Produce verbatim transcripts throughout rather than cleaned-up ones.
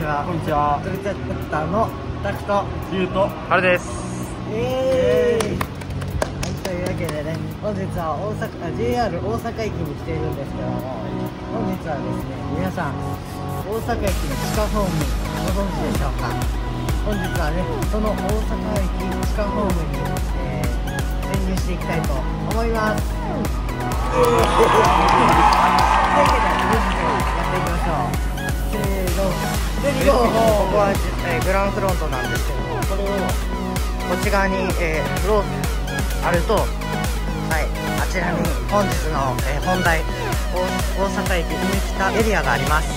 は。こんにちは。トリセプターのタクト、 リュウとあれです。 イエーイ。はい、というわけでね、本日は大阪 ジェイアール 大阪駅に来ているんですけども、本日はですね、皆さん大阪駅の地下ホームご存知でしょうか。本日はね、その大阪駅地下ホームに、えー、潜入していきたいと思います。というわけで本日はやっていきましょう。せーの、レディーゴー。 ここは、えー、グランフロントなんですけども、これをこっち側に、えー、フローあると、はい、あちらに本日の、えー、本題大、大阪駅梅北エリアがあります。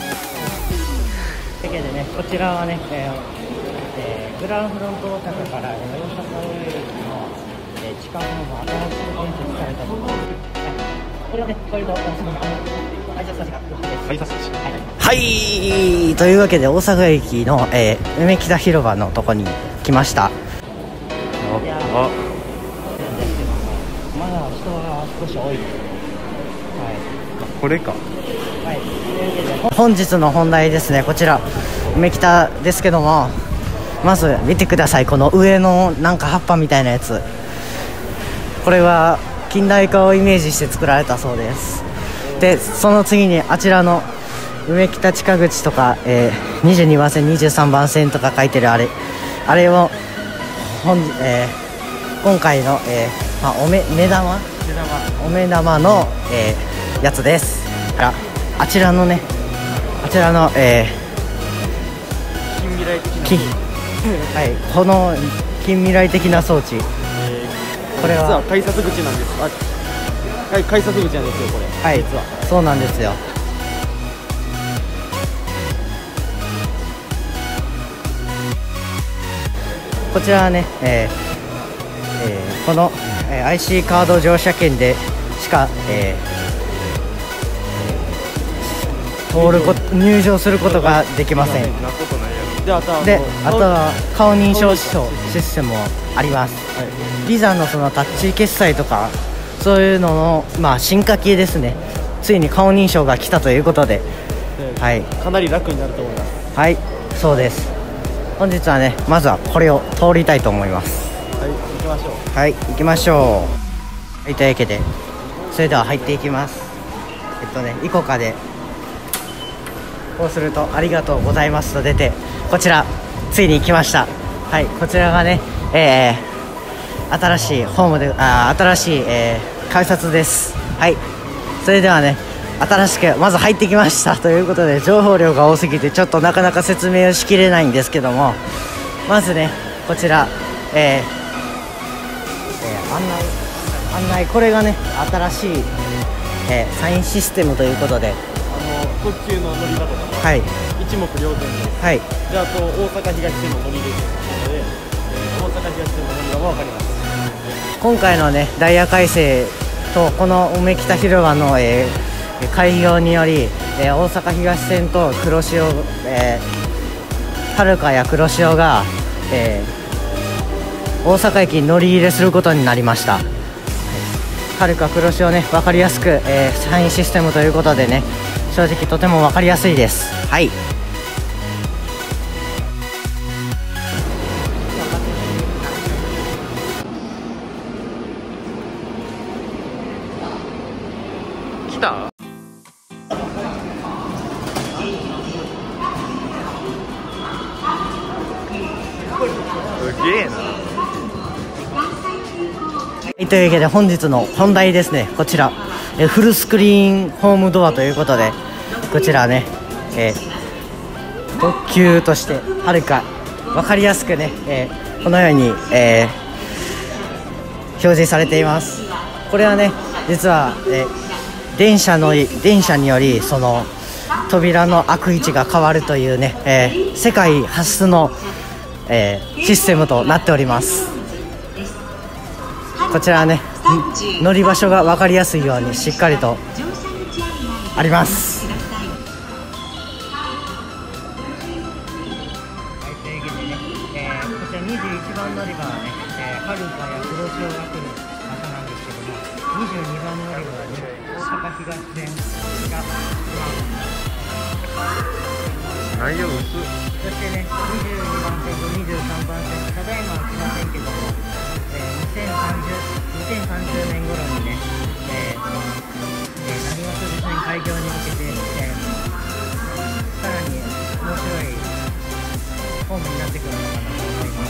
というわけでね、こちらはね、えーえー、グランフロント大阪から、えー、大阪駅の、えー、地下ホーム新しく建設されたところ、はい、これをね、これと挨拶差しが挨拶差し、はい、はい、というわけで大阪駅の、えー、梅北広場のとこに来ました。いやー、まだ人が少し多いです。はい、 これか。 はい、本日の本題ですね、こちら梅北ですけども、まず見てください、この上のなんか葉っぱみたいなやつ、これは近代化をイメージして作られたそうです。でその次にあちらの梅北地下口とか、えー、にじゅうにばん線にじゅうさんばん線とか書いてるあれあれを本、えー、今回の、えーまあ、おめ目玉お目玉の、えー、やつです。ああちらのねあちらの、え近未来的なー、はい、この近未来的な装置、 えー、 これは実は改札口なんです。あ、はい、改札口なんですよこれ。 はい、 実はそうなんですよ。こちらはね、えーえー、この、えー、アイシー カード乗車券でしか、えー、通るこ入場することができません。 なことないやろ。 で、あとはで、 もうあとは顔認証シ顔ステムもあります。 はい、 ビザのそのタッチ決済とかそういうのの、まあ、進化系ですね。ついに顔認証が来たということで、 ではい、 かなり楽になると思います。 はい、そうです。本日はね、まずはこれを通りたいと思います。 はい、行きましょう。 はい、行きましょう。はい、というわけでそれでは入っていきます。えっとねイコカでこうするとありがとうございますと出て、こちらついに来ました。はい、こちらがね、えー、新しいホームであ新しい、えー、改札です。はい、それではね新しくまず入ってきましたということで、情報量が多すぎてちょっとなかなか説明をしきれないんですけども、まずねこちら、えーえー、案内案内これがね新しい、えー、サインシステムということで、 あの特急の乗り場とかも、 はい、 一目瞭然です。 はい、 で、あと大阪東線の乗り入れということで、えー、大阪東線の乗り場も分かります。 今回のねダイヤ改正とこの梅北広場の、えー開業により、えー、大阪東線と黒潮、えー、はるかや黒潮が、えー、大阪駅に乗り入れすることになりました。はるか黒潮ね分かりやすく、えー、サインシステムということでね、正直とても分かりやすいです。はい、 来た？すげえな。 はい、というわけで本日の本題ですね、こちら、えー、フルスクリーンホームドアということで、こちらね、えー、特急としてはるか分かりやすくね、えー、このように、えー、表示されています。これはね実は、えー、電車の電車によりその扉の開く位置が変わるというね、えー、世界初の、えー、システムとなっております。こちらはね乗り場所が分かりやすいようにしっかりとあります。はい、というわけでね、えー、こちらにじゅういちばん乗り場はね、えー、はるかや黒潮が来る場所なんですけども、にじゅうにばん乗り場はね大阪東線が内容薄っ。 そしてね、にじゅうにばん線とにじゅうさんばん線、ただいまは来ませんけども、えー、にせんさんじゅうねん頃にね、えーえー、成増路線開業に向けて、えー、さらに面白いホームになってくるのかなと思います。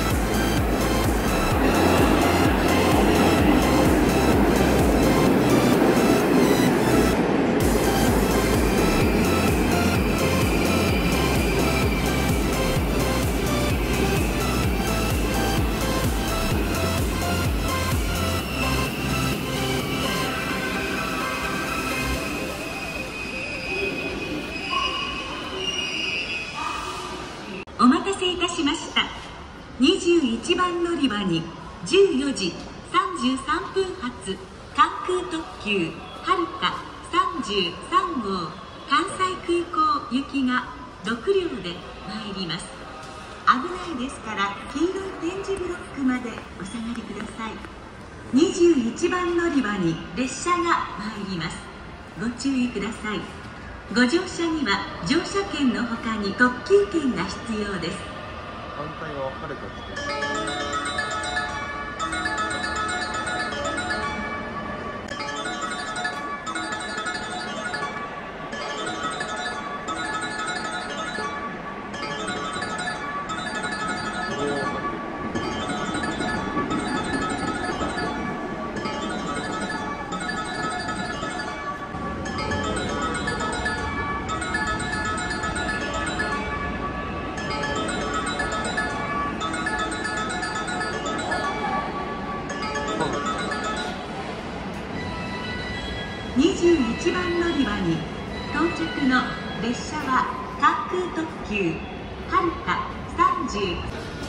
お待たせいたしました。にじゅういちばん乗り場にじゅうよじさんじゅうさんぷん発関空特急はるかさんじゅうさんごう関西空港行きがろくりょうで参ります。危ないですから黄色い点字ブロックまでお下がりください。にじゅういちばん乗り場に列車が参ります。ご注意ください。ご乗車には乗車券のほかに特急券が必要です。 反対ははるか来て。 にじゅういちばん乗り場に到着の列車は関空特急はるかさんじゅう。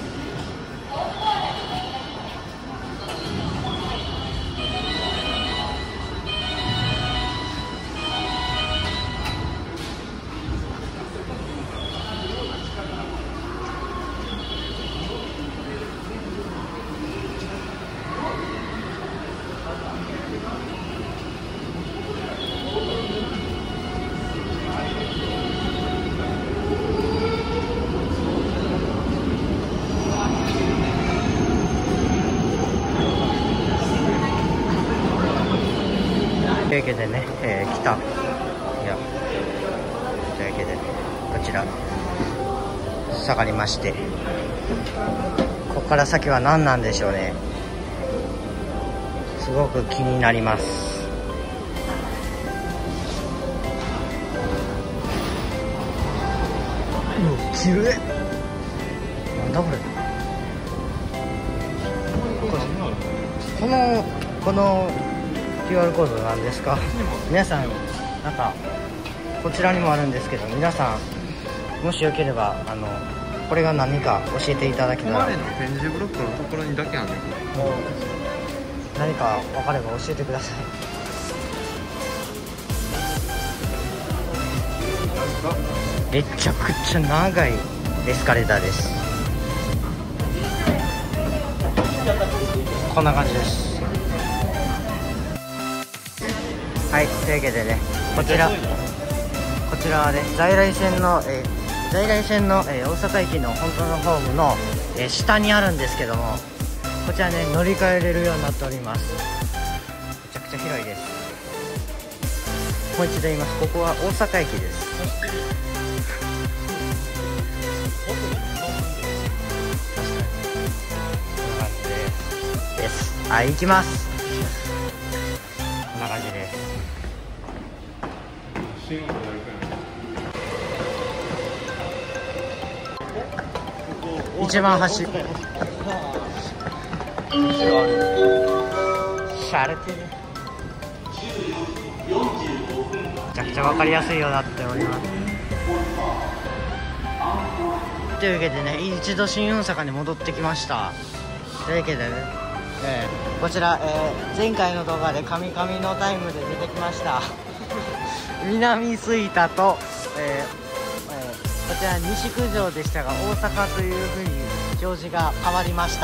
というわけでね、えー、来たいやというわけで、ね、こちら下がりまして、ここから先は何なんでしょうね。すごく気になります。うわ、きれい。なんだこれ。このこのキューアール コードなんですか。皆さん、なんかこちらにもあるんですけど、皆さんもしよければあのこれが何か教えていただけたら。 ここまでの点字ブロックのところにだけあるんだけど、 何か分かれば教えてください。めちゃくちゃ長いエスカレーターです。こんな感じです。はい、というわけでね、こちらこちらはね、在来線の、えー、在来線の、えー、大阪駅の本当のホームの、えー、下にあるんですけども、こちらね、乗り換えれるようになっております。めちゃくちゃ広いです。もう一度言います。ここは大阪駅です。です。はい、行きます。こんな感じです。一番端。しゃれてる。めちゃくちゃ分かりやすいようになっております。というわけでね、一度新大阪に戻ってきました。というわけでね、えー、こちら、えー、前回の動画でカミカミのタイムで出てきました南吹田と、えーえー、こちら西九条でしたが、大阪というふうに表示が変わりました。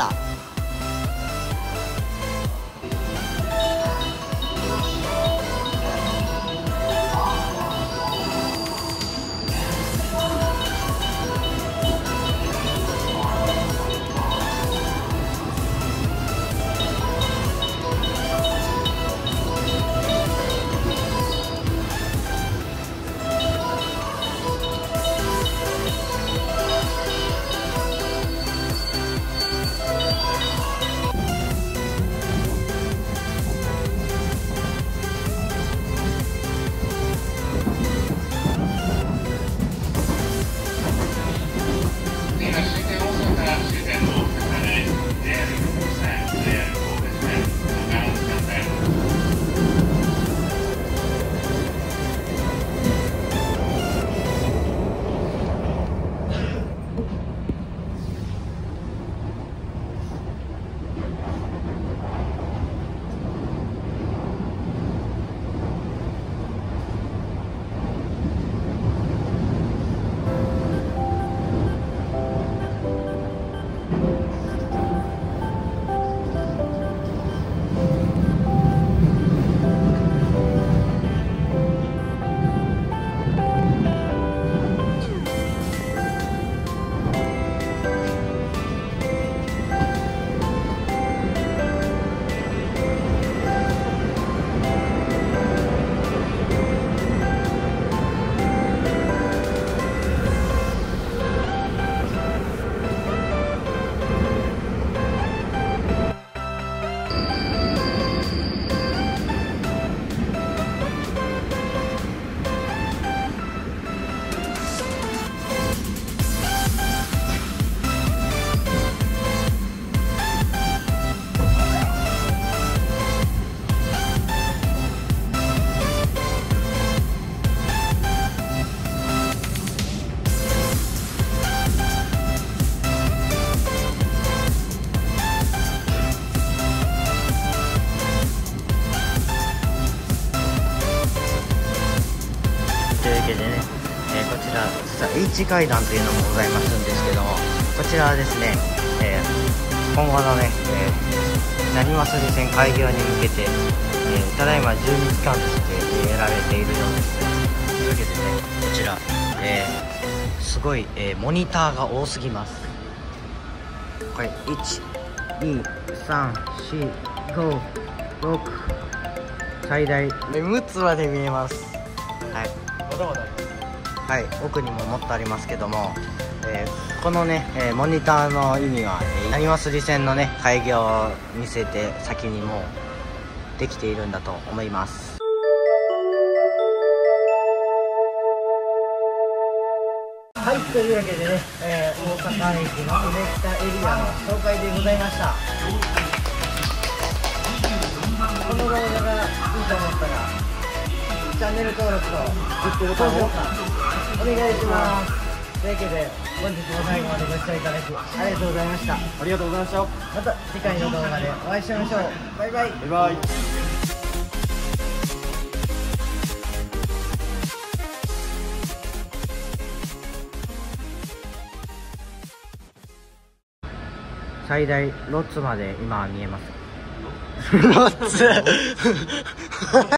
けでね、えー、こちら実は H 階段というのもございますんですけども、こちらはですね、えー、今後のね、えー、成増線開業に向けて、えー、ただいま準備期間としてやられているようです。というわけでね、こちら、えー、すごい、えー、モニターが多すぎます。これいち、に、さん、よん、ご、ろく、最大むつまで見えます。はい、 まだまだあります。 はい、奥にももっとありますけども、えー、このね、えー、モニターの意味は、えー、成増線のね開業を見せて先にもうできているんだと思います。はい、というわけでね、えー、大阪駅の梅北エリアの紹介でございました。この動画がいいと思ったらチャンネル登録とグッドボタンをお願いします。というわけで本日も最後までご視聴いただきありがとうございました。 ありがとうございました。 また次回の動画でお会いしましょう。バイバイ。 バイバイ。 最大ロッツまで今は見えます。ロッツ